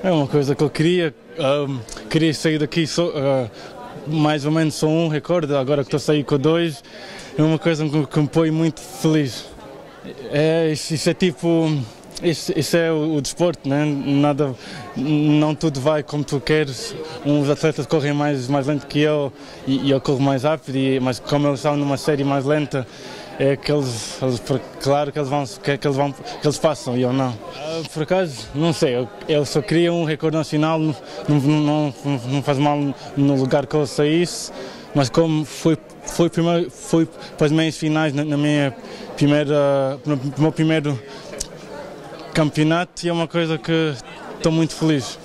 É uma coisa que eu queria, queria sair daqui mais ou menos só um recorde, agora que estou a sair com dois, é uma coisa que me põe muito feliz. Isso é tipo, isso é o desporto, né? Não tudo vai como tu queres. Uns atletas correm mais lento que eu e eu corro mais rápido, mas como eles estão numa série mais lenta, é que claro que eles passam e eu não. Por acaso, não sei, eu só queria um recorde nacional, não faz mal no lugar que eu saísse, mas como fui para as meias finais no meu primeiro campeonato, e é uma coisa que estou muito feliz.